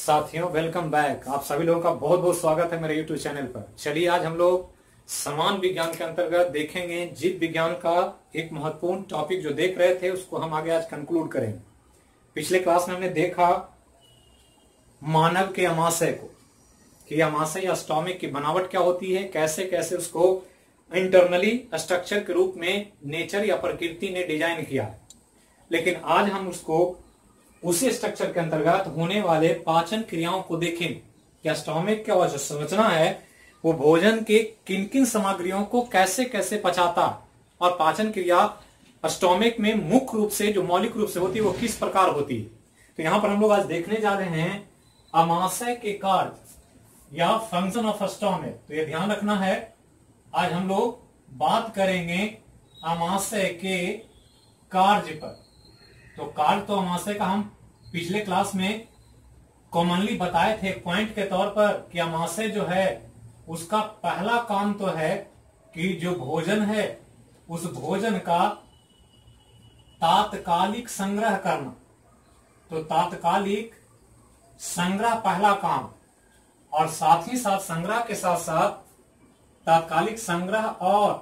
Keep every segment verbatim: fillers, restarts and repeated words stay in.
साथियों, welcome back. आप सभी लोगों का बहुत बहुत स्वागत है मेरे यूट्यूब चैनल पर। चलिए आज हम लोग समान विज्ञान के अंतर्गत देखेंगे जीव विज्ञान का एक महत्वपूर्ण टॉपिक जो देख रहे थे उसको हम आगे आज कंक्लूड करेंगे। पिछले क्लास में हमने देखा मानव के अमाशय को कि अमाशय या स्टोमिक की बनावट क्या होती है, कैसे कैसे उसको इंटरनली स्ट्रक्चर के रूप में नेचर या प्रकृति ने डिजाइन किया है। लेकिन आज हम उसको उसी स्ट्रक्चर के अंतर्गत होने वाले पाचन क्रियाओं को देखें। क्या स्टोमिक का जो संरचना है वो भोजन के किन किन सामग्रियों को कैसे कैसे पचाता और पाचन क्रिया स्टोमिक में मुख्य रूप से जो मौलिक रूप से होती है वो किस प्रकार होती है। तो यहां पर हम लोग आज देखने जा रहे हैं अमाशय के कार्य या फंक्शन ऑफ स्टोमिक। तो ये ध्यान रखना है, आज हम लोग बात करेंगे अमाशय के कार्य पर। तो कार्य तो अमाशय का हम पिछले क्लास में कॉमनली बताए थे पॉइंट के तौर पर कि अमाशय जो है उसका पहला काम तो है कि जो भोजन है उस भोजन का तात्कालिक संग्रह करना। तो तात्कालिक संग्रह पहला काम, और साथ ही साथ संग्रह के साथ साथ तात्कालिक संग्रह और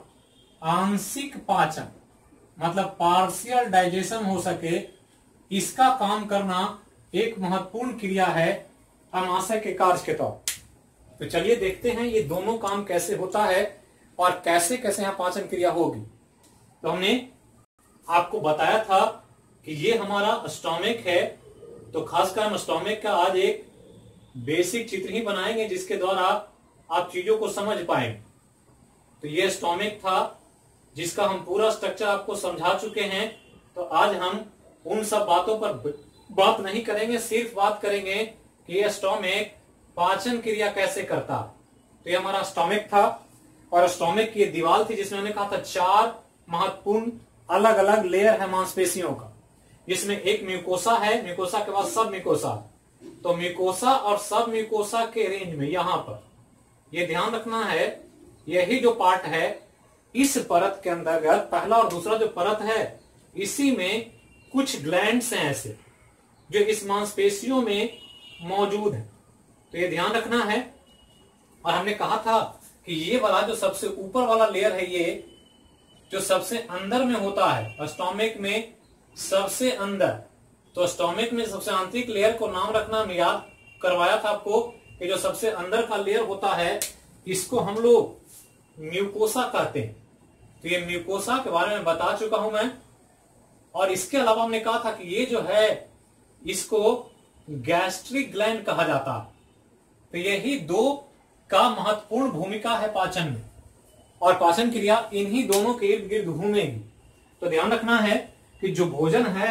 आंशिक पाचन मतलब पार्शियल डाइजेशन हो सके, इसका काम करना एक महत्वपूर्ण क्रिया है अमाशय के कार्य के तौर। तो चलिए देखते हैं ये दोनों काम कैसे होता है और कैसे कैसे यहाँ पाचन क्रिया होगी। तो हमने आपको बताया था कि ये हमारा स्टोमिक है, तो खासकर हम स्टोमिक का आज एक बेसिक चित्र ही बनाएंगे जिसके द्वारा आप चीजों को समझ पाएंगे। तो ये स्टोमिक था जिसका हम पूरा स्ट्रक्चर आपको समझा चुके हैं। तो आज हम उन सब बातों पर बात नहीं करेंगे, सिर्फ बात करेंगे कि यह स्टोमिक पाचन क्रिया कैसे करता। तो ये हमारा स्टोमिक था और स्टोमिक की दीवार थी जिसमें हमने कहा था चार महत्वपूर्ण अलग अलग लेयर है मांसपेशियों का, जिसमें एक म्यूकोसा है, म्यूकोसा के बाद सब म्यूकोसा। तो म्यूकोसा और सब म्यूकोसा के रेंज में यहां पर यह ध्यान रखना है, यही जो पार्ट है इस परत के अंतर्गत पहला और दूसरा जो परत है इसी में कुछ ग्लैंड्स हैं ऐसे जो इस मांसपेशियों में मौजूद है। तो ये ध्यान रखना है। और हमने कहा था कि ये वाला जो सबसे ऊपर वाला लेयर है ये जो सबसे अंदर में होता है स्टोमिक में सबसे अंदर। तो स्टोमिक में सबसे आंतरिक लेयर को नाम रखना मैं याद करवाया था आपको कि जो सबसे अंदर का लेयर होता है इसको हम लोग म्यूकोसा कहते हैं। तो ये म्यूकोसा के बारे में बता चुका हूं मैं। और इसके अलावा हमने कहा था कि ये जो है इसको गैस्ट्रिक ग्लैंड कहा जाता है। तो यही दो का महत्वपूर्ण भूमिका है पाचन में, और पाचन क्रिया इन्हीं दोनों के इर्द गिर्द घूमेगी। तो ध्यान रखना है कि जो भोजन है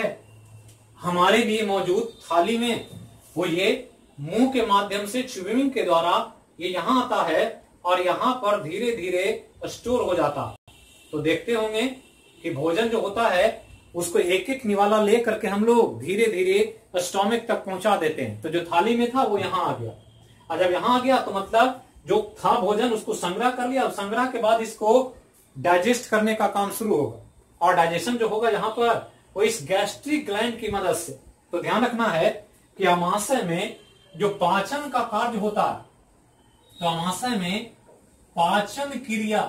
हमारे लिए मौजूद थाली में वो ये मुंह के माध्यम से च्यूइंग के द्वारा ये यहां आता है और यहां पर धीरे धीरे स्टोर हो जाता। तो देखते होंगे कि भोजन जो होता है उसको एक एक निवाला ले करके हम लोग धीरे धीरे स्टोमिक तक पहुंचा देते हैं। तो जो थाली में था वो यहां आ गया, और जब यहां आ गया तो मतलब जो था भोजन उसको संग्रह कर लिया, और संग्रह के बाद इसको डाइजेस्ट करने का काम शुरू होगा, और डाइजेशन जो होगा यहाँ पर वो इस गैस्ट्रिक ग्लैंड की मदद से। तो ध्यान रखना है कि अमाशय में जो पाचन का कार्य होता है, तो अमाशय में पाचन क्रिया,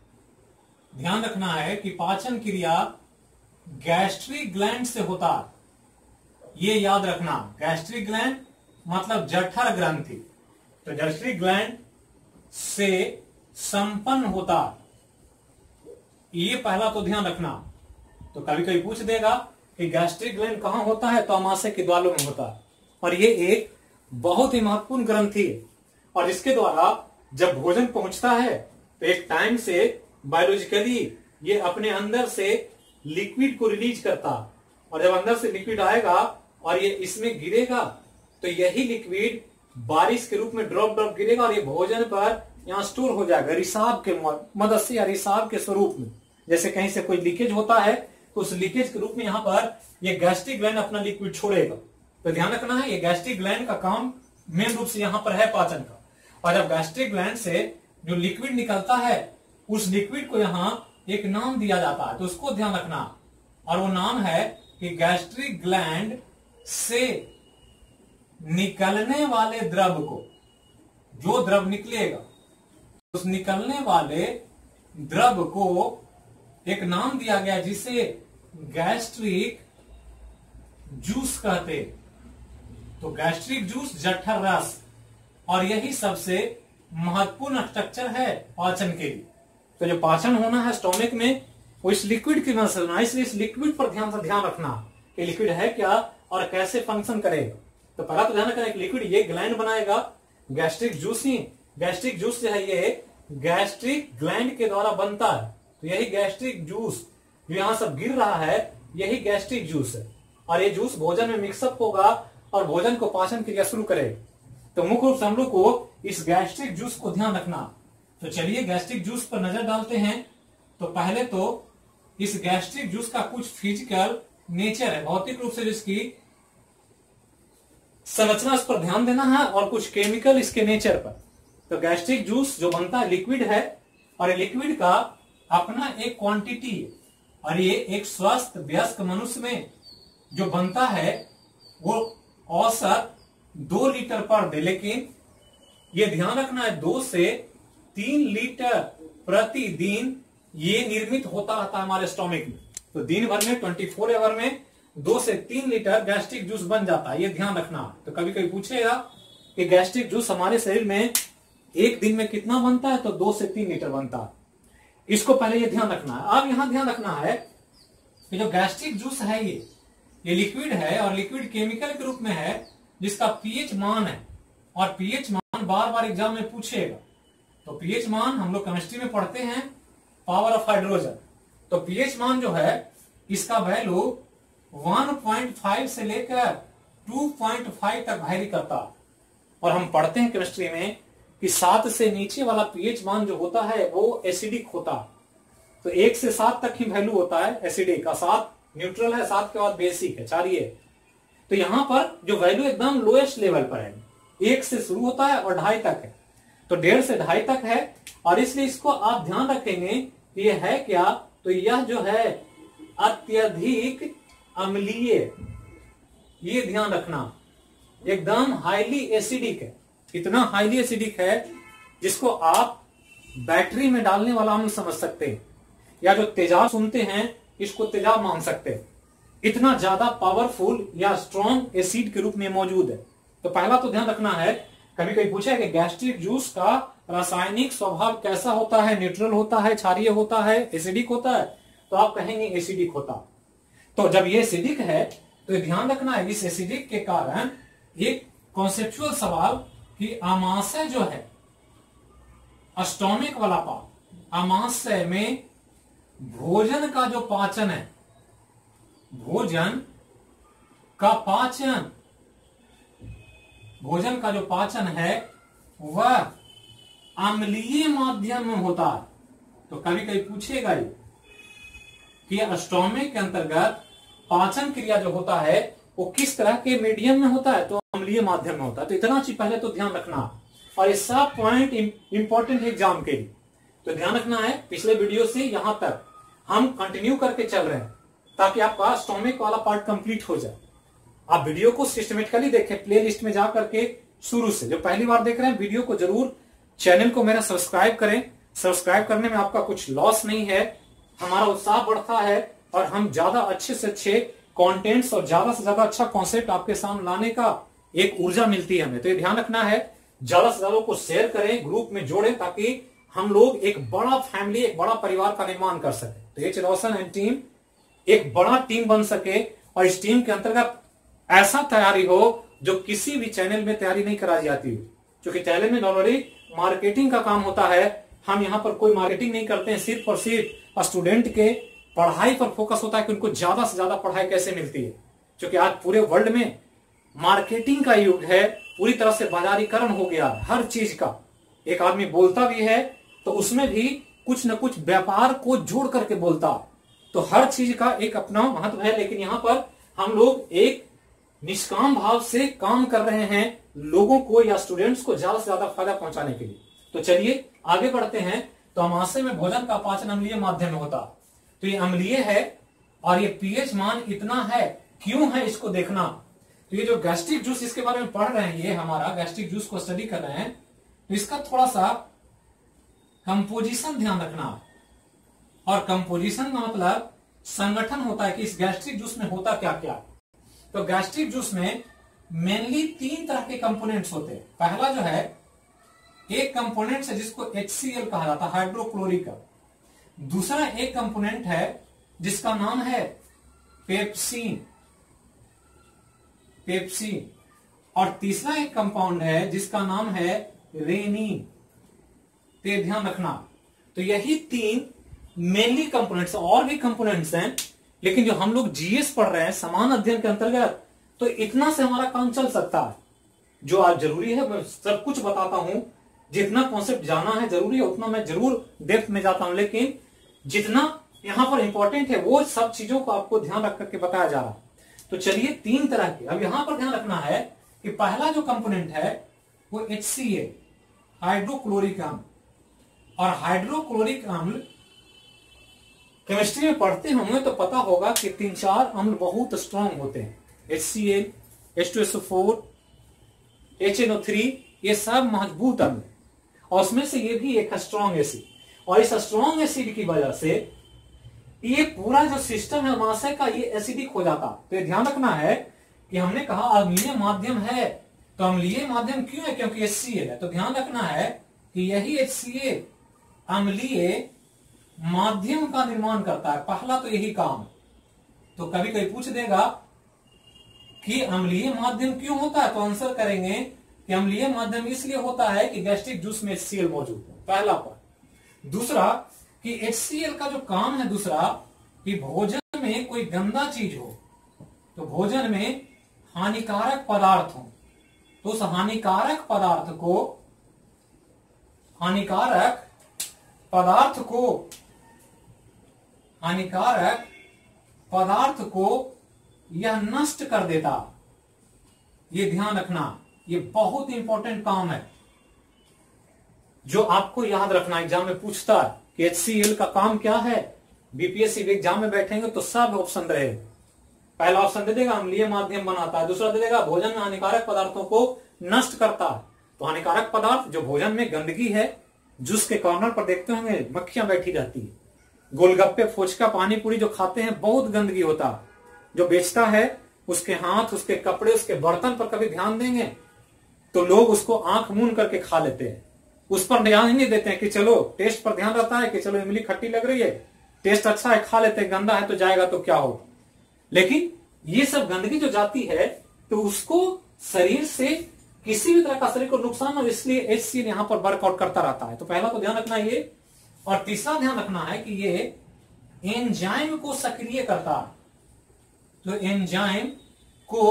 ध्यान रखना है कि पाचन क्रिया गैस्ट्रिक ग्लैंड से होता है। ये याद रखना, गैस्ट्रिक ग्लैंड मतलब जठर ग्रंथि। तो गैस्ट्रिक ग्लैंड से संपन्न होता है, ये पहला तो ध्यान रखना। तो कभी कभी पूछ देगा कि गैस्ट्रिक ग्लैंड कहां होता है, तो अमाशय के द्वारों में होता है। और ये एक बहुत ही महत्वपूर्ण ग्रंथि है, और इसके द्वारा जब भोजन पहुंचता है तो एक टाइम से बायोलॉजिकली ये अपने अंदर से लिक्विड को रिलीज करता, और जब अंदर से लिक्विड आएगा और ये इसमें गिरेगा तो यही लिक्विड बारिश के रूप में ड्रॉप ड्रॉप गिरेगा और ये भोजन पर यहाँ स्टोर हो जाएगा रिसाव के मदद से या रिसाव के स्वरूप में। जैसे कहीं से कोई लीकेज होता है तो उस लीकेज के रूप में यहाँ पर ये गैस्ट्रिक ग्लैंड अपना लिक्विड छोड़ेगा। तो ध्यान रखना है ये गैस्ट्रिक ग्लैंड का काम मेन रूप से यहाँ पर है पाचन का। और जब गैस्ट्रिक ग्लैंड से जो लिक्विड निकलता है उस लिक्विड को यहाँ एक नाम दिया जाता है, तो उसको ध्यान रखना, और वो नाम है कि गैस्ट्रिक ग्लैंड से निकलने वाले द्रव को, जो द्रव निकलेगा उस निकलने वाले द्रव को एक नाम दिया गया जिसे गैस्ट्रिक जूस कहते। तो गैस्ट्रिक जूस जठर रस, और यही सबसे महत्वपूर्ण स्ट्रक्चर है पाचन के लिए। तो जो पाचन होना है स्टोमिक में वो इस लिक्विड की मदद से होना है, इसलिए इस लिक्विड पर ध्यान से ध्यान रखना कि लिक्विड है क्या और कैसे फंक्शन करेगा। तो पहला तो ध्यान रखना है लिक्विड ये ग्लैंड बनाएगा, गैस्ट्रिक जूस ही गैस्ट्रिक जूस जो है ये गैस्ट्रिक ग्लैंड के द्वारा बनता है। तो यही गैस्ट्रिक जूस जो यहां सब गिर रहा है यही गैस्ट्रिक जूस है, और ये जूस भोजन में मिक्सअप होगा और भोजन को पाचन क्रिया शुरू करेगा। तो मुख्य रूप से हम लोग को इस गैस्ट्रिक जूस को ध्यान रखना। तो चलिए गैस्ट्रिक जूस पर नजर डालते हैं। तो पहले तो इस गैस्ट्रिक जूस का कुछ फिजिकल नेचर है, भौतिक रूप से जिसकी संरचना इस पर ध्यान देना है, और कुछ केमिकल इसके नेचर पर। तो गैस्ट्रिक जूस जो बनता है लिक्विड है, और ये लिक्विड का अपना एक क्वांटिटी है, और ये एक स्वस्थ वयस्क मनुष्य में जो बनता है वो औसत दो लीटर पर डे, लेकिन ये ध्यान रखना है दो से तीन लीटर प्रतिदिन ये निर्मित होता रहता है हमारे स्टोमिक में। तो दिन भर में चौबीस आवर में दो से तीन लीटर गैस्ट्रिक जूस बन जाता है, ये ध्यान रखना। तो कभी कभी पूछेगा कि गैस्ट्रिक जूस हमारे शरीर में एक दिन में कितना बनता है, तो दो से तीन लीटर बनता है। इसको पहले ये ध्यान रखना है। अब यहां ध्यान रखना है कि जो गैस्ट्रिक जूस है ये ये लिक्विड है, और लिक्विड केमिकल के रूप में है जिसका पीएच मान है, और पीएच मान बार बार एग्जाम में पूछेगा। तो पीएच मान हम लोग केमिस्ट्री में पढ़ते हैं, पावर ऑफ हाइड्रोजन। तो पीएच मान जो है इसका वैल्यू वन पॉइंट फाइव से लेकर टू पॉइंट फाइव तक वैरी करता है, और हम पढ़ते हैं केमिस्ट्री में कि सात से नीचे वाला पीएच मान जो होता है वो एसिडिक होता है। तो एक से सात तक ही वैल्यू होता है एसिडिक का, सात न्यूट्रल है, सात के बाद बेसिक है, चार ये। तो यहां पर जो वैल्यू एकदम लोएस्ट लेवल पर है, एक से शुरू होता है और ढाई तक है। तो डेढ़ से ढाई तक है, और इसलिए इसको आप ध्यान रखेंगे कि ये है क्या, तो यह जो है अत्यधिक अम्लीय, ये ध्यान रखना, एकदम हाईली एसिडिक है। इतना हाईली एसिडिक है जिसको आप बैटरी में डालने वाला अम्ल समझ सकते हैं, या जो तेजाब सुनते हैं इसको तेजाब मान सकते हैं। इतना ज्यादा पावरफुल या स्ट्रॉन्ग एसिड के रूप में मौजूद है। तो पहला तो ध्यान रखना है, कभी कभी पूछा है कि गैस्ट्रिक जूस का रासायनिक स्वभाव कैसा होता है, न्यूट्रल होता है, क्षारीय होता है, एसिडिक होता है, तो आप कहेंगे एसिडिक होता। तो जब ये एसिडिक है तो ध्यान रखना है इस एसिडिक के कारण एक कॉन्सेप्चुअल सवाल कि आमाशय जो है, स्टोमिक वाला पार्ट, आमाशय में भोजन का जो पाचन है, भोजन का पाचन भोजन का जो पाचन है वह अम्लीय माध्यम में होता है। तो कभी कभी पूछेगा ये कि स्टोमिक के अंतर्गत पाचन क्रिया जो होता है वो किस तरह के मीडियम में होता है, तो अम्लीय माध्यम में होता है। तो इतना चीज पहले तो ध्यान रखना, और ये सब पॉइंट इंपॉर्टेंट है एग्जाम के लिए। तो ध्यान रखना है, पिछले वीडियो से यहां तक हम कंटिन्यू करके चल रहे हैं ताकि आपका स्टोमिक वाला पार्ट कंप्लीट हो जाए। आप वीडियो को सिस्टमेटिकली देखें, प्ले लिस्ट में जाकर के शुरू से। जो पहली बार देख रहे हैं वीडियो को जरूर चैनल को मेरा सब्सक्राइब करें। सब्सक्राइब करने में आपका कुछ लॉस नहीं है, हमारा उत्साह बढ़ता है, और हम ज्यादा अच्छे से अच्छे कंटेंट्स और ज्यादा से ज्यादा अच्छा कॉन्सेप्ट आपके सामने लाने का एक ऊर्जा मिलती है हमें। तो ये ध्यान रखना है, ज्यादा से ज्यादा को शेयर करें, ग्रुप में जोड़ें, ताकि हम लोग एक बड़ा फैमिली, एक बड़ा परिवार का निर्माण कर सके। तो एच रोशन एंड टीम एक बड़ा टीम बन सके, और इस टीम के अंतर्गत ऐसा तैयारी हो जो किसी भी चैनल में तैयारी नहीं कराई जाती हो, क्योंकि चैनल में नॉर्मली मार्केटिंग का काम होता है। हम यहाँ पर कोई मार्केटिंग नहीं करते हैं, सिर्फ और सिर्फ स्टूडेंट के पढ़ाई पर फोकस होता है कि उनको ज्यादा से ज्यादा पढ़ाई कैसे मिलती है, क्योंकि आज पूरे वर्ल्ड में मार्केटिंग का युग है, पूरी तरह से बाजारीकरण हो गया हर चीज का। एक आदमी बोलता भी है तो उसमें भी कुछ न कुछ व्यापार को जोड़ करके बोलता, तो हर चीज का एक अपना महत्व है। लेकिन यहाँ पर हम लोग एक निष्काम भाव से काम कर रहे हैं, लोगों को या स्टूडेंट्स को ज्यादा से ज्यादा फायदा पहुंचाने के लिए। तो चलिए आगे बढ़ते हैं। तो आमाशय में भोजन का पाचन अम्लीय माध्यम में होता, तो ये अम्लीय है, और ये पीएच मान इतना है, क्यों है इसको देखना। तो ये जो गैस्ट्रिक जूस इसके बारे में पढ़ रहे हैं, ये हमारा गैस्ट्रिक जूस को स्टडी कर रहे हैं, तो इसका थोड़ा सा कंपोजिशन ध्यान रखना। और कंपोजिशन का मतलब संगठन होता है कि इस गैस्ट्रिक जूस में होता क्या क्या। तो गैस्ट्रिक जूस में मेनली तीन तरह के कंपोनेंट्स होते हैं। पहला जो है एक कंपोनेंट है जिसको एच सी एल कहा जाता है, हाइड्रोक्लोरिक। दूसरा एक कंपोनेंट है जिसका नाम है पेप्सिन, पेप्सिन। और तीसरा एक कंपाउंड है जिसका नाम है रेनिन। तो ध्यान रखना। तो यही तीन मेनली कंपोनेंट्स, और भी कंपोनेंट्स हैं, लेकिन जो हम लोग जीएस पढ़ रहे हैं समान अध्ययन के अंतर्गत, तो इतना से हमारा काम चल सकता है। जो आज जरूरी है मैं सब कुछ बताता हूं, जितना कॉन्सेप्ट जाना है जरूरी है उतना मैं जरूर डेप्थ में जाता हूं, लेकिन जितना यहां पर इंपॉर्टेंट है वो सब चीजों को आपको ध्यान रख करके बताया जा रहा है। तो चलिए तीन तरह के, अब यहां पर ध्यान रखना है कि पहला जो कंपोनेंट है वो एच सी एल, हाइड्रोक्लोरिक अम्ल। और हाइड्रोक्लोरिक अम्ल केमिस्ट्री में पढ़ते होंगे तो पता होगा कि तीन चार अम्ल बहुत स्ट्रांग होते हैं। H C L, H two S O four, H N O three, ये सब मजबूत अम्ल, और उसमें से ये भी एक स्ट्रांग एसिड। और इस स्ट्रांग एसिड की वजह से ये पूरा जो सिस्टम है महाशय का ये एसिडिक हो जाता। तो ये ध्यान रखना है कि हमने कहा अम्लीय माध्यम है, तो अम्लीय माध्यम क्यों है? क्योंकि एच सी एल है। तो ध्यान रखना है कि यही एच सी एल अम्लीय माध्यम का निर्माण करता है। पहला तो यही काम है। तो कभी कभी पूछ देगा कि अम्लीय माध्यम क्यों होता है, तो आंसर करेंगे कि अम्लीय माध्यम इसलिए होता है कि गैस्ट्रिक जूस में एच सी एल मौजूद है, पहला पॉइंट। दूसरा कि एच सी एल का जो काम है दूसरा, कि भोजन में कोई गंदा चीज हो, तो भोजन में हानिकारक पदार्थ हो, तो उस हानिकारक पदार्थ को हानिकारक पदार्थ को हानिकारक पदार्थ को यह नष्ट कर देता। ये ध्यान रखना, ये बहुत इंपॉर्टेंट काम है जो आपको याद रखना। एग्जाम में पूछता है कि एच सी एल का काम क्या है। बीपीएससी एग्जाम में बैठेंगे तो सब ऑप्शन रहे। पहला ऑप्शन दे देगा अम्लीय माध्यम बनाता है, दूसरा दे देगा भोजन में हानिकारक पदार्थों को नष्ट करता है। तो हानिकारक पदार्थ जो भोजन में गंदगी है, जूस के कॉर्नर पर देखते होंगे मक्खियां बैठी रहती है, गोलगप्पे, फोचका, पानी पूरी जो खाते हैं बहुत गंदगी होता है। जो बेचता है उसके हाथ, उसके कपड़े, उसके बर्तन पर कभी ध्यान देंगे तो लोग उसको आंख मूंद करके खा लेते हैं। उस पर ध्यान ही नहीं देते हैं कि चलो टेस्ट पर ध्यान रहता है कि चलो इमली खट्टी लग रही है, टेस्ट अच्छा है, खा लेते हैं, गंदा है तो जाएगा तो क्या हो। लेकिन ये सब गंदगी जो जाती है तो उसको शरीर से किसी भी तरह का शरीर को नुकसान हो, इसलिए एच सी एल यहां पर वर्कआउट करता रहता है। तो पहला तो ध्यान रखना ये। और तीसरा ध्यान रखना है कि ये एंजाइम को सक्रिय करता है, तो एंजाइम को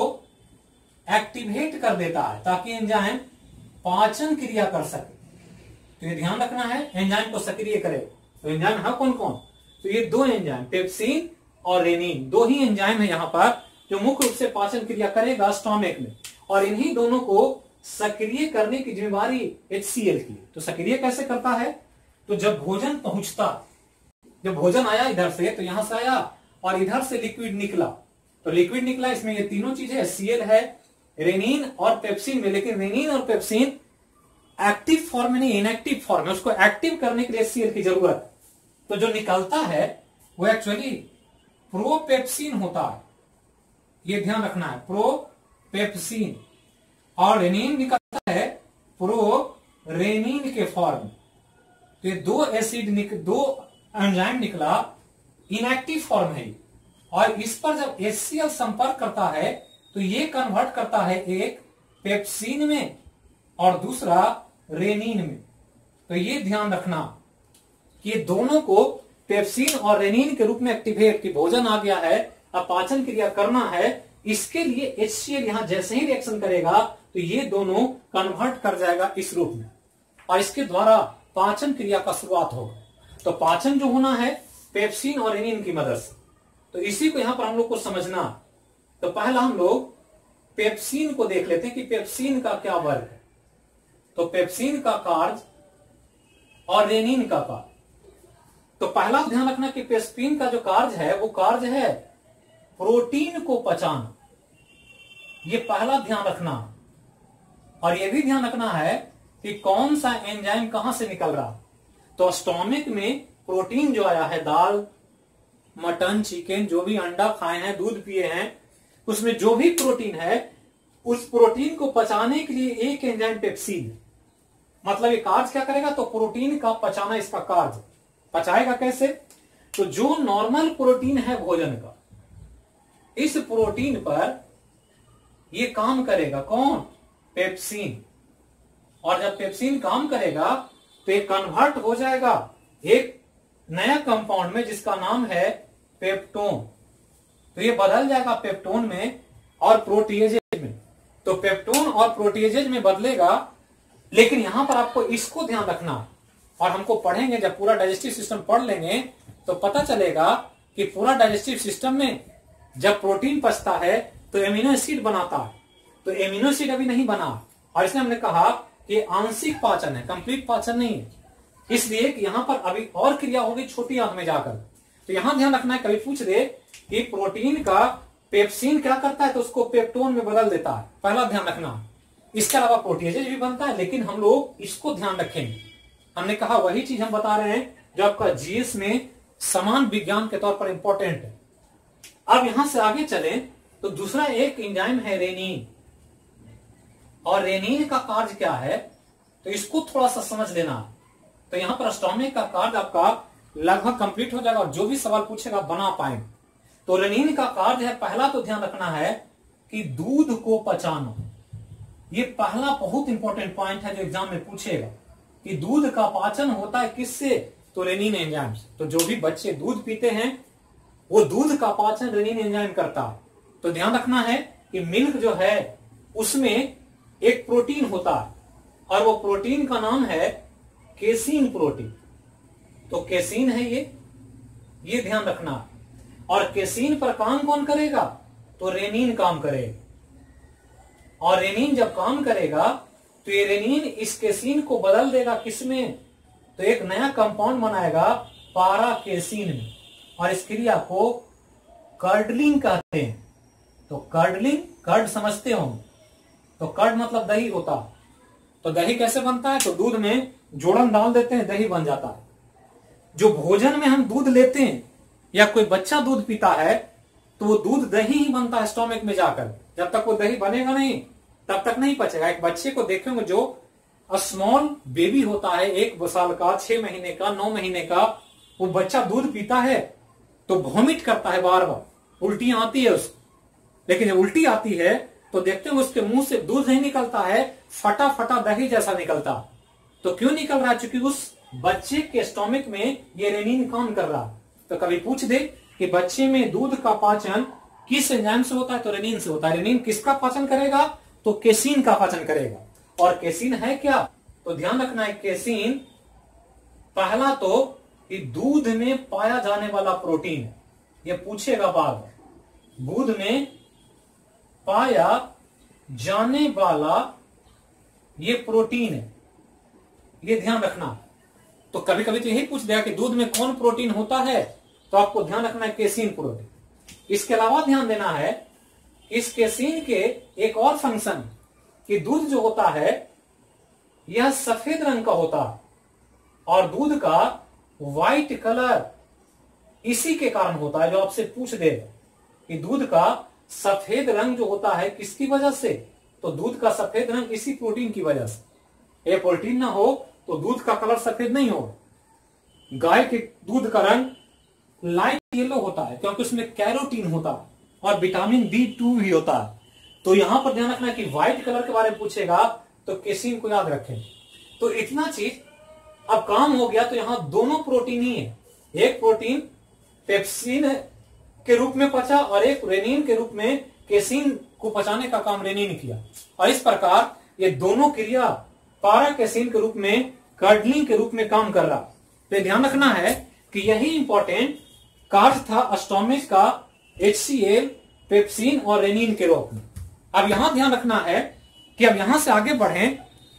एक्टिवेट कर देता है ताकि एंजाइम पाचन क्रिया कर सके। तो ये ध्यान रखना है, एंजाइम को सक्रिय करे। तो एंजाइम है कौन कौन? तो ये दो एंजाइम, पेप्सिन और रेनिन, दो ही एंजाइम है यहाँ पर जो मुख्य रूप से पाचन क्रिया करेगा स्टोमेक में, और इन्हीं दोनों को सक्रिय करने की जिम्मेवारी एच सी एल की। तो सक्रिय कैसे करता है? तो जब भोजन पहुंचता, जब भोजन आया इधर से, तो यहां से आया और इधर से लिक्विड निकला, तो लिक्विड निकला, इसमें ये तीनों चीजें एच सी एल है, रेनिन और पेप्सिन में। लेकिन रेनिन और पेप्सिन एक्टिव फॉर्म में नहीं, इनएक्टिव फॉर्म में, उसको एक्टिव करने के लिए एच सी एल की जरूरत। तो जो निकलता है वो एक्चुअली प्रोपेप्सिन होता है, ये ध्यान रखना है, प्रोपेप्सिन। और रेनिन निकलता है प्रोरेनिन के फॉर्म। तो ये दो एसिड निक, दो एंजाइम निकला, इनएक्टिव फॉर्म है, और इस पर जब एच सी एल संपर्क करता है तो ये कन्वर्ट करता है एक पेप्सिन में और दूसरा रेनिन में। तो ये ध्यान रखना कि दोनों को पेप्सिन और रेनिन के रूप में एक्टिवेट, कि भोजन आ गया है, अब पाचन क्रिया करना है, इसके लिए एच सी एल यहां जैसे ही रिएक्शन करेगा तो ये दोनों कन्वर्ट कर जाएगा इस रूप में, और इसके द्वारा पाचन क्रिया का शुरुआत होगा। तो पाचन जो होना है पेप्सिन और रेनिन की मदद से। तो इसी को यहां पर हम लोग को समझना। तो पहला हम लोग पेप्सिन को देख लेते हैं कि पेप्सिन का क्या वर्ग है। तो पेप्सिन का कार्य और रेनिन का कार्य। तो पहला ध्यान रखना कि पेप्सिन का जो कार्य है वो कार्य है प्रोटीन को पचाना। ये पहला ध्यान रखना। और ये भी ध्यान रखना है कि कौन सा एंजाइम कहां से निकल रहा। तो स्टोमिक में प्रोटीन जो आया है, दाल, मटन, चिकन, जो भी अंडा खाए हैं, दूध पिए हैं, उसमें जो भी प्रोटीन है, उस प्रोटीन को पचाने के लिए एक एंजाइम पेप्सिन, मतलब ये कार्य क्या करेगा, तो प्रोटीन का पचाना इसका कार्य। पचाएगा कैसे, तो जो नॉर्मल प्रोटीन है भोजन का, इस प्रोटीन पर ये काम करेगा, कौन, पेप्सिन। और जब पेप्सिन काम करेगा तो ये कन्वर्ट हो जाएगा एक नया कंपाउंड में जिसका नाम है पेप्टोन। तो ये बदल जाएगा पेप्टोन में और प्रोटीएजेज में। तो पेप्टोन और प्रोटीएजेज में बदलेगा। लेकिन यहां पर आपको इसको ध्यान रखना, और हमको पढ़ेंगे, जब पूरा डाइजेस्टिव सिस्टम पढ़ लेंगे तो पता चलेगा कि पूरा डाइजेस्टिव सिस्टम में जब प्रोटीन पचता है तो एमिनो एसिड बनाता है। तो एमिनो एसिड अभी नहीं बना, और इसलिए हमने कहा कि आंशिक पाचन है, कंप्लीट पाचन नहीं है। इसलिए कि यहां पर अभी और क्रिया होगी छोटी आंत में जाकर। तो यहां ध्यान रखना है, कभी पूछ दे कि प्रोटीन का पेप्सिन क्या करता है, तो उसको पेप्टोन में बदल देता है, पहला ध्यान रखना। इसके अलावा प्रोटीएजेज भी बनता है, लेकिन हम लोग इसको ध्यान रखेंगे। हमने कहा वही चीज हम बता रहे हैं जो आपका जीएस में समान विज्ञान के तौर पर इंपॉर्टेंट है। अब यहां से आगे चलें तो दूसरा एक एंजाइम है रेनिन। और रेनिन का कार्य क्या है, तो इसको थोड़ा सा समझ लेना। तो यहां पर स्टोमिक का कार्य आपका लगभग कंप्लीट हो जाएगा, और जो भी सवाल पूछेगा बना पाएंगे। तो रेनिन का कार्य है, पहला तो ध्यान रखना है कि दूध को पचाना। ये पहला बहुत इंपॉर्टेंट पॉइंट है जो एग्जाम में पूछेगा कि दूध का पाचन होता है किससे, तो रेनिन एंजाइम से। तो जो भी बच्चे दूध पीते हैं वो दूध का पाचन रेनिन एंजाइम करता है। तो ध्यान रखना है कि मिल्क जो है उसमें एक प्रोटीन होता है, और वो प्रोटीन का नाम है केसीन प्रोटीन। तो केसीन है ये ये ध्यान रखना। और केसीन पर काम कौन करेगा, तो रेनिन काम करेगा। और रेनिन जब काम करेगा तो ये रेनिन इस केसीन को बदल देगा किसमें, तो एक नया कंपाउंड बनाएगा पारा केसीन में। और इस क्रिया को कर्डलिंग कहते हैं। तो कर्डलिंग, कर्ड समझते हो, तो कर्ड मतलब दही होता। तो दही कैसे बनता है, तो दूध में जोड़न डाल देते हैं, दही बन जाता है। जो भोजन में हम दूध लेते हैं या कोई बच्चा दूध पीता है तो वो दूध दही ही बनता है स्टोमिक में जाकर। जब तक वो दही बनेगा नहीं तब तक नहीं पचेगा। एक बच्चे को देखेंगे जो स्मॉल बेबी होता है, एक साल का, छह महीने का, नौ महीने का, वो बच्चा दूध पीता है तो वॉमिट करता है, बार बार उल्टियां आती है उसको। लेकिन जब उल्टी आती है तो देखते हैं उसके मुंह से दूध नहीं निकलता है, फटा फटा दही जैसा निकलता। तो क्यों निकल रहा है, क्योंकि उस बच्चे के स्टोमिक में ये रेनिन काम कर रहा। तो कभी पूछ दे कि बच्चे में दूध का पाचन किस एंजाइम से होता है, तो रेनिन से होता है। रेनिन किसका पाचन करेगा, तो केसीन का पाचन करेगा। और केसीन है क्या, तो ध्यान रखना है, केसीन पहला तो कि दूध में पाया जाने वाला प्रोटीन है। ये पूछेगा बार बार, दूध में पाया जाने वाला ये प्रोटीन है, ये ध्यान रखना। तो कभी कभी तो यही पूछ दिया कि दूध में कौन प्रोटीन होता है, तो आपको ध्यान रखना है केसीन प्रोटीन। इसके अलावा ध्यान देना है इस केसीन के एक और फंक्शन कि दूध जो होता है यह सफेद रंग का होता है, और दूध का व्हाइट कलर इसी के कारण होता है। जो आपसे पूछ देगा कि दूध का सफेद रंग जो होता है किसकी वजह से, तो दूध का सफेद रंग इसी प्रोटीन की वजह से। ये प्रोटीन ना हो तो दूध का कलर सफेद नहीं होगा। गाय के दूध का रंग लाइट येलो होता है क्योंकि उसमें कैरोटीन होता है और विटामिन बी टू भी होता है। तो यहां पर ध्यान रखना कि व्हाइट कलर के बारे में पूछेगा तो केसीन को याद रखें। तो इतना चीज अब काम हो गया। तो यहां दोनों प्रोटीन ही है, एक प्रोटीन पेप्सिन के रूप में पचा और एक रेनिन के रूप में केसीन को पचाने का काम रेनिन किया। और इस प्रकार ये दोनों क्रिया पारा केसीन के रूप में, कर्डलिंग के रूप में काम कर रहा। तो ध्यान रखना है कि यही इंपॉर्टेंट कार्य था स्टोमिक का एचसीएल, पेप्सिन और रेनिन के रूप में। अब यहां ध्यान रखना है कि अब यहां से आगे बढ़ें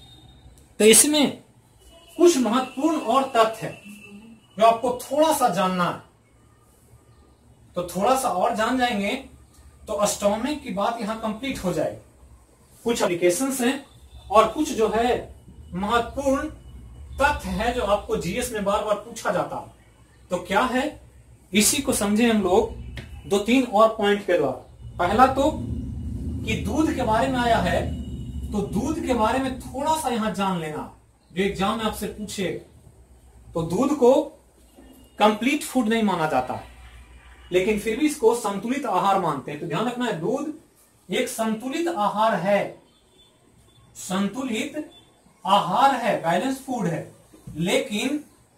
तो इसमें कुछ महत्वपूर्ण और तथ्य है जो आपको थोड़ा सा जानना है। तो थोड़ा सा और जान जाएंगे तो स्टोमिक की बात यहां कंप्लीट हो जाएगी। कुछ एप्लीकेशंस हैं और कुछ जो है महत्वपूर्ण तथ्य है जो आपको जीएस में बार बार पूछा जाता है। तो क्या है, इसी को समझे हम लोग दो तीन और पॉइंट के द्वारा। पहला तो कि दूध के बारे में आया है, तो दूध के बारे में थोड़ा सा यहां जान लेना, जो एग्जाम में आपसे पूछे। तो दूध को कंप्लीट फूड नहीं माना जाता, लेकिन फिर भी इसको संतुलित आहार मानते हैं। तो ध्यान रखना है, दूध एक संतुलित आहार है, संतुलित आहार है, बैलेंस फूड है, लेकिन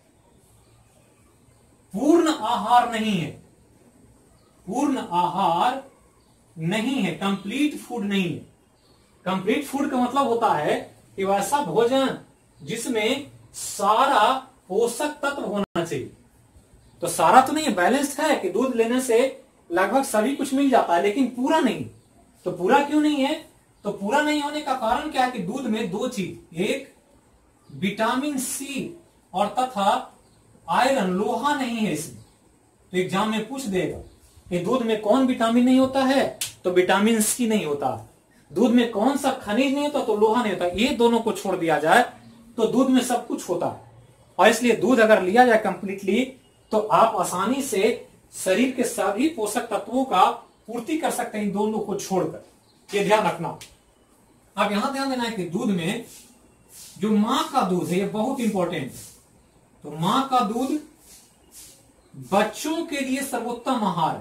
पूर्ण आहार नहीं है, पूर्ण आहार नहीं है, कंप्लीट फूड नहीं है। कंप्लीट फूड का मतलब होता है कि वैसा भोजन जिसमें सारा पोषक तत्व होना चाहिए। तो सारा तो नहीं है, बैलेंस्ड है कि दूध लेने से लगभग सभी कुछ मिल जाता है, लेकिन पूरा नहीं। तो पूरा क्यों नहीं है? तो पूरा नहीं होने का कारण क्या है कि दूध में दो चीज, एक विटामिन सी और तथा आयरन, लोहा नहीं है इसमें। तो एग्जाम में पूछ देगा कि दूध में कौन विटामिन नहीं होता है, तो विटामिन सी नहीं होता। दूध में कौन सा खनिज नहीं होता, तो लोहा नहीं होता। ये दोनों को छोड़ दिया जाए तो दूध में सब कुछ होता है। और इसलिए दूध अगर लिया जाए कंप्लीटली, तो आप आसानी से शरीर के सभी पोषक तत्वों का पूर्ति कर सकते हैं इन दोनों को छोड़कर। ये ध्यान रखना। अब यहां ध्यान देना है कि दूध में जो मां का दूध है, ये बहुत इंपॉर्टेंट है। तो मां का दूध बच्चों के लिए सर्वोत्तम आहार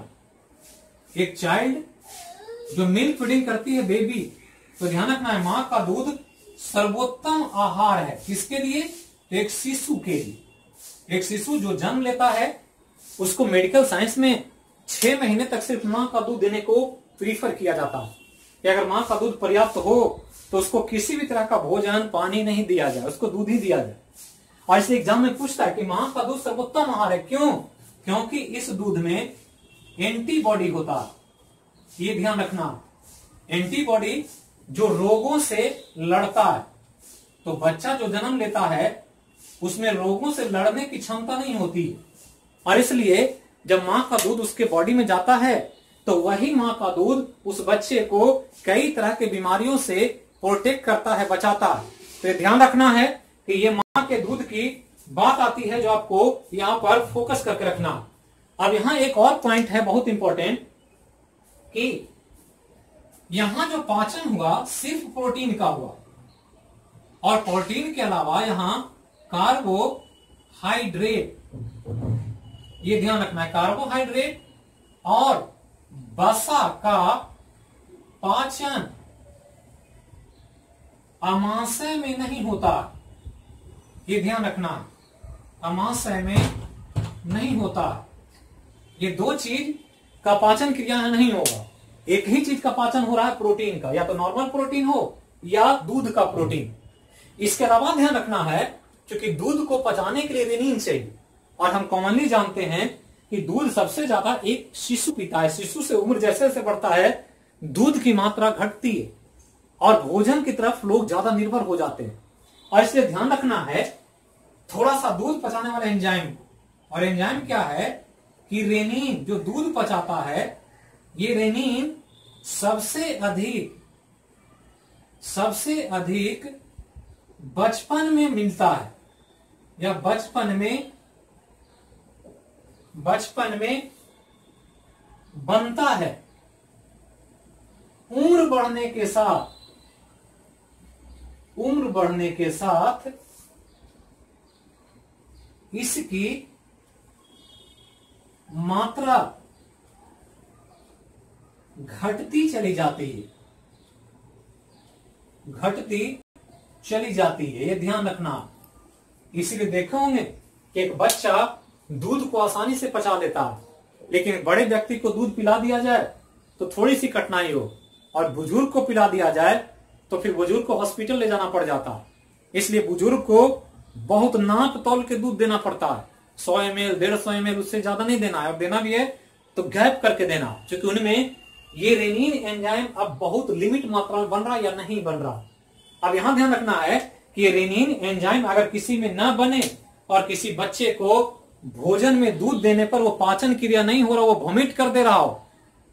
है। एक चाइल्ड जो मिल्क फीडिंग करती है, बेबी, तो ध्यान रखना है, मां का दूध सर्वोत्तम आहार है। किसके लिए? तो एक शिशु के लिए। एक शिशु जो जन्म लेता है, उसको मेडिकल साइंस में छह महीने तक सिर्फ मां का दूध देने को प्रीफर किया जाता है कि अगर मां का दूध पर्याप्त हो तो उसको किसी भी तरह का भोजन, पानी नहीं दिया जाए, उसको दूध ही दिया जाए। और इसलिए एग्जाम में पूछता है कि मां का दूध सर्वोत्तम आहार है। क्यों? क्योंकि इस दूध में एंटीबॉडी होता है। ये ध्यान रखना, एंटीबॉडी जो रोगों से लड़ता है। तो बच्चा जो जन्म लेता है उसमें रोगों से लड़ने की क्षमता नहीं होती, और इसलिए जब मां का दूध उसके बॉडी में जाता है तो वही मां का दूध उस बच्चे को कई तरह के बीमारियों से प्रोटेक्ट करता है, बचाता है। तो ये ध्यान रखना है कि ये मां के दूध की बात आती है जो आपको यहां पर फोकस करके रखना। अब यहां एक और पॉइंट है बहुत इंपॉर्टेंट, कि यहां जो पाचन हुआ सिर्फ प्रोटीन का हुआ, और प्रोटीन के अलावा यहां कार्बोहाइड्रेट, ये ध्यान रखना है, कार्बोहाइड्रेट और वसा का पाचन अमाशय में नहीं होता। ये ध्यान रखना, अमाशय में नहीं होता। ये दो चीज का पाचन क्रिया नहीं होगा। एक ही चीज का पाचन हो रहा है, प्रोटीन का, या तो नॉर्मल प्रोटीन हो या दूध का प्रोटीन। इसके अलावा ध्यान रखना है, क्योंकि दूध को पचाने के लिए रेनिन चाहिए, और हम कॉमनली जानते हैं कि दूध सबसे ज्यादा एक शिशु पीता है। शिशु से उम्र जैसे जैसे बढ़ता है, दूध की मात्रा घटती है और भोजन की तरफ लोग ज्यादा निर्भर हो जाते हैं। और इसलिए ध्यान रखना है थोड़ा सा दूध पचाने वाले एंजाइम, और एंजाइम क्या है कि रेनिन जो दूध पचाता है, ये रेनिन सबसे अधिक सबसे अधिक बचपन में मिलता है, या बचपन में बचपन में बनता है। उम्र बढ़ने के साथ उम्र बढ़ने के साथ इसकी मात्रा घटती चली जाती है, घटती चली जाती है। ये ध्यान रखना। इसीलिए देखे होंगे कि एक बच्चा दूध को आसानी से पचा लेता है, लेकिन बड़े व्यक्ति को दूध पिला दिया जाए तो थोड़ी सी कठिनाई हो, और बुजुर्ग को पिला दिया जाए तो फिर बुजुर्ग को हॉस्पिटल ले जाना पड़ जाता है। इसलिए बुजुर्ग को बहुत नाप तौल के दूध देना पड़ता है। सौ एम एल, डेढ़ सौ एम एल, उससे ज्यादा नहीं देना है। और देना भी है तो गैप करके देना, क्योंकि उनमें ये रेनिन एंजाइम अब बहुत लिमिट मात्रा में बन रहा या नहीं बन रहा। अब यहां ध्यान रखना है कि रेनिन एंजाइम अगर किसी में न बने और किसी बच्चे को भोजन में दूध देने पर वो पाचन क्रिया नहीं हो रहा, वो वोमिट कर दे रहा हो,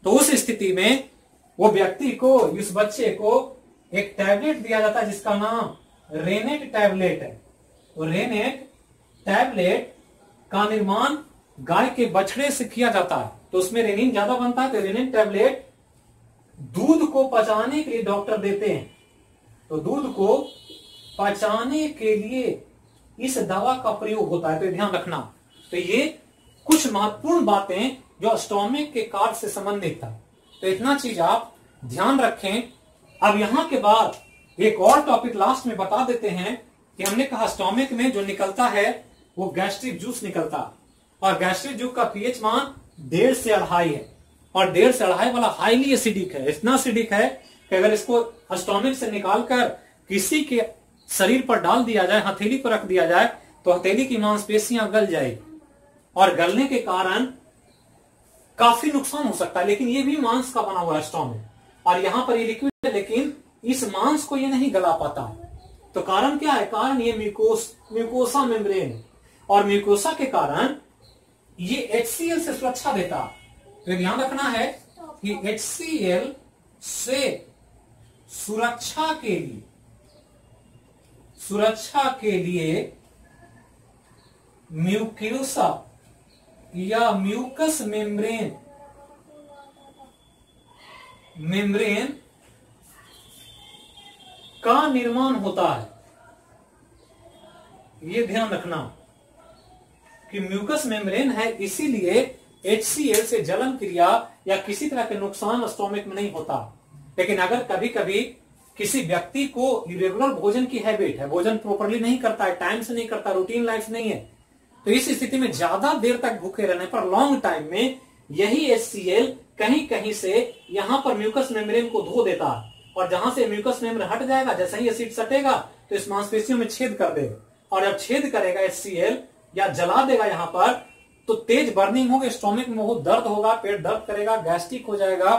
तो उस स्थिति में वो व्यक्ति को, उस बच्चे को एक टैबलेट दिया जाता है जिसका नाम रेनेट टैबलेट है। तो रेनेट टैबलेट का निर्माण गाय के बछड़े से किया जाता है, तो उसमें रेनिन ज्यादा बनता है। तो रेनेट टैबलेट दूध को पचाने के लिए डॉक्टर देते हैं। तो दूध को पचाने के लिए इस दवा का प्रयोग होता है, तो ध्यान रखना। तो ये कुछ महत्वपूर्ण बातें जो स्टोमिक के कार्य से संबंधित था, तो इतना चीज आप ध्यान रखें। अब यहां के बाद एक और टॉपिक लास्ट में बता देते हैं कि हमने कहा स्टोमिक में जो निकलता है वो गैस्ट्रिक जूस निकलता है, और गैस्ट्रिक जूस का पीएच मान डेढ़ से अढ़ाई है, और डेढ़ से अढ़ाई वाला हाईली एसिडिक है। इतना एसिडिक है कि अगर इसको स्टोमिक से निकालकर किसी के शरीर पर डाल दिया जाए, हथेली पर रख दिया जाए, तो हथेली की मांसपेशियां गल जाएगी, और गलने के कारण काफी नुकसान हो सकता है। लेकिन ये भी मांस का बना हुआ है स्टोमिक, और यहां पर ये लिक्विड है, लेकिन इस मांस को ये नहीं गला पाता है। तो कारण क्या है? कारण ये म्यूकोस म्यूकोसा मेम्ब्रेन, और म्यूकोसा के कारण ये एचसीएल से सुरक्षा देता है। तो ध्यान रखना है कि एचसीएल से सुरक्षा के लिए सुरक्षा के लिए म्यूकोसा या म्यूकस मेम्ब्रेन मेम्ब्रेन का निर्माण होता है। ये ध्यान रखना कि म्यूकस मेम्ब्रेन है, इसीलिए एचसीएल से जलन क्रिया या किसी तरह के नुकसान स्टोमिक में नहीं होता। लेकिन अगर कभी कभी किसी व्यक्ति को इरेगुलर भोजन की हैबिट है, भोजन प्रॉपरली नहीं करता है, टाइम से नहीं करता, रूटीन लाइफ नहीं है, तो इस स्थिति में ज्यादा देर तक भूखे रहने पर लॉन्ग टाइम में यही एचसीएल कहीं कहीं से यहां पर म्यूकस मेम्ब्रेन को धो देता है, और जहां से म्यूकस मेम्ब्रेन हट जाएगा, जैसे ही एसिड सटेगा तो इस मांसपेशियों में छेद कर देगा, और जब छेद करेगा एचसीएल या जला देगा यहां पर, तो तेज बर्निंग होगी, स्टोमिक में बहुत दर्द होगा, पेट दर्द करेगा, गैस्ट्रिक हो जाएगा,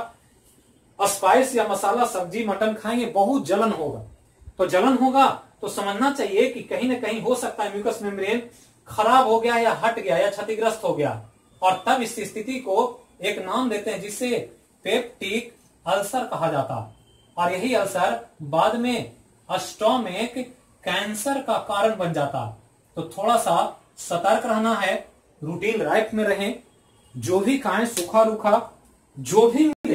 स्पाइस या मसाला सब्जी मटन खाएंगे, बहुत जलन होगा। तो जलन होगा तो समझना चाहिए कि कहीं ना कहीं हो सकता है म्यूकस मेम्ब्रेन खराब हो गया या हट गया या क्षतिग्रस्त हो गया, और तब इस स्थिति को एक नाम देते हैं जिसे पेप्टिक अल्सर कहा जाता है, और यही अल्सर बाद में स्टोमिक कैंसर का कारण बन जाता है। तो थोड़ा सा सतर्क रहना है, रूटीन लाइफ में रहें, जो भी खाएं सूखा रूखा जो भी मिले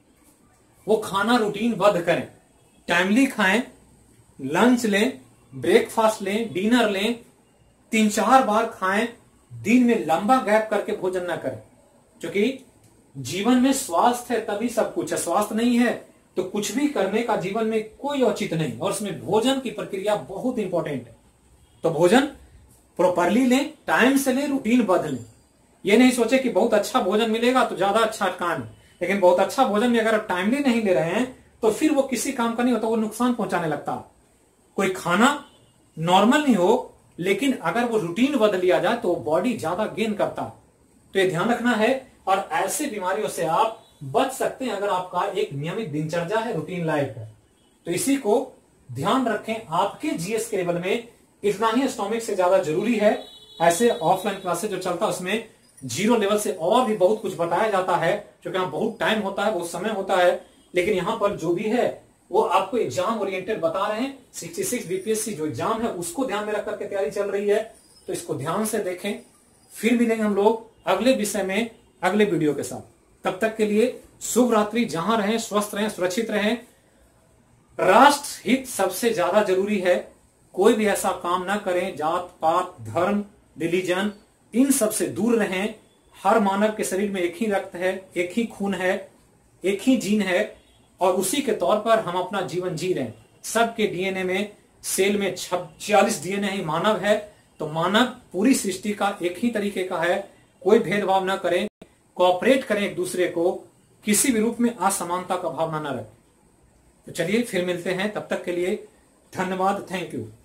वो खाना रूटीन बद्ध करें, टाइमली खाएं, लंच लें, ब्रेकफास्ट लें, डिनर लें, तीन चार बार खाएं, दिन में लंबा गैप करके भोजन ना करें, क्योंकि जीवन में स्वास्थ्य है तभी सब कुछ है, स्वास्थ्य नहीं है तो कुछ भी करने का जीवन में कोई औचित्य नहीं, और उसमें भोजन की प्रक्रिया बहुत इंपॉर्टेंट है। तो भोजन प्रॉपरली लें, टाइम से लें, रूटीन बदल लें। ये नहीं सोचे कि बहुत अच्छा भोजन मिलेगा तो ज्यादा अच्छा काम है, लेकिन बहुत अच्छा भोजन में अगर आप टाइमली नहीं ले रहे हैं तो फिर वो किसी काम का नहीं होता, वो नुकसान पहुंचाने लगता है। कोई खाना नॉर्मल नहीं हो, लेकिन अगर वो रूटीन बदल लिया जाए तो बॉडी ज्यादा गेन करता है। तो ये ध्यान रखना है, और ऐसे बीमारियों से आप बच सकते हैं अगर आपका एक नियमित दिनचर्या है, रूटीन लाइफ है। तो इसी को ध्यान रखें, आपके जीएस के लेवल में इतना ही स्टोमिक से ज्यादा जरूरी है। ऐसे ऑफलाइन क्लासेस जो चलता है उसमें जीरो लेवल से और भी बहुत कुछ बताया जाता है, क्योंकि यहाँ बहुत टाइम होता है, बहुत समय होता है, लेकिन यहाँ पर जो भी है वो आपको एग्जाम ओरिएंटेड बता रहे हैं। छियासठ बीपीएससी जो एग्जाम है उसको ध्यान में रख करके तैयारी चल रही है, तो इसको ध्यान से देखें। फिर मिलेंगे हम लोग अगले विषय में अगले वीडियो के साथ। तब तक के लिए शुभ रात्रि। जहां रहें स्वस्थ रहें, सुरक्षित रहें। राष्ट्र हित सबसे ज्यादा जरूरी है। कोई भी ऐसा काम ना करें, जात पात धर्म रिलीजन इन सब से दूर रहें। हर मानव के शरीर में एक ही रक्त है, एक ही खून है, एक ही जीन है, और उसी के तौर पर हम अपना जीवन जी रहे हैं। सबके डीएनए में, सेल में छियालीस डीएनए ही मानव है, तो मानव पूरी सृष्टि का एक ही तरीके का है। कोई भेदभाव ना करें, कोऑपरेट करें एक दूसरे को, किसी भी रूप में असमानता का भावना न रखें। तो चलिए फिर मिलते हैं, तब तक के लिए धन्यवाद, थैंक यू।